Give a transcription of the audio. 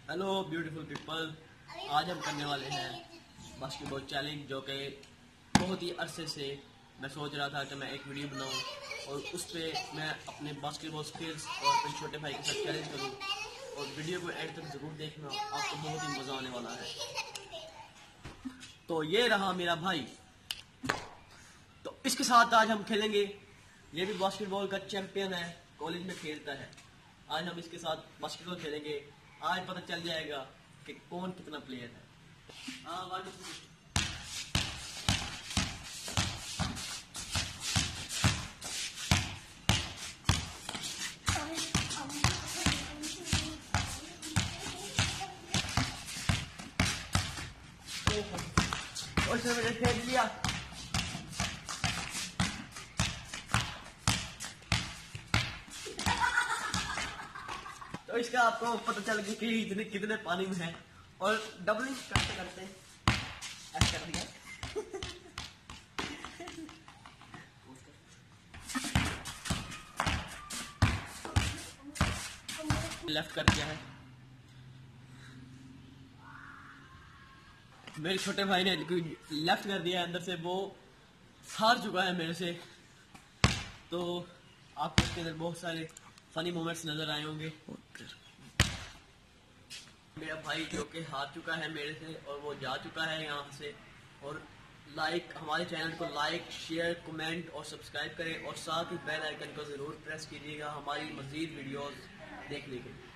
Hello beautiful people, आज हम करने वाले हैं बास्केटबॉल चैलेंज, जो कि बहुत ही अरसे से मैं सोच रहा था कि मैं एक वीडियो बनाऊं और उस पर मैं अपने बास्केटबॉल स्किल्स और अपने छोटे भाई के साथ चैलेंज करूं। और वीडियो को एंड तक ज़रूर देखना, आपको बहुत ही मज़ा आने वाला है। तो ये रहा मेरा भाई। तो इसके साथ आज हम खेलेंगे। ये भी बास्केटबॉल का चैंपियन है, कॉलेज में खेलता है। आज हम इसके साथ बास्केटबॉल खेलेंगे। आज पता चल जाएगा कि कौन कितना प्लेयर है। और इसने मुझे फेंक दिया। तो इसका आपको पता चल गया कि इतने कितने पानी में है। और डबलिंग करते करते ऐसा कर दिया। लेफ्ट कर दिया है। मेरे छोटे भाई ने लेफ्ट कर दिया अंदर से, वो हार चुका है मेरे से। तो आपको इसके अंदर बहुत सारे फनी मोमेंट्स नजर आए होंगे। मेरा भाई जो कि हार चुका है मेरे से और वो जा चुका है यहाँ से। और हमारे चैनल को लाइक, शेयर, कमेंट और सब्सक्राइब करें, और साथ ही बेल आइकन को ज़रूर प्रेस कीजिएगा हमारी मज़ीद वीडियोस देखने के लिए।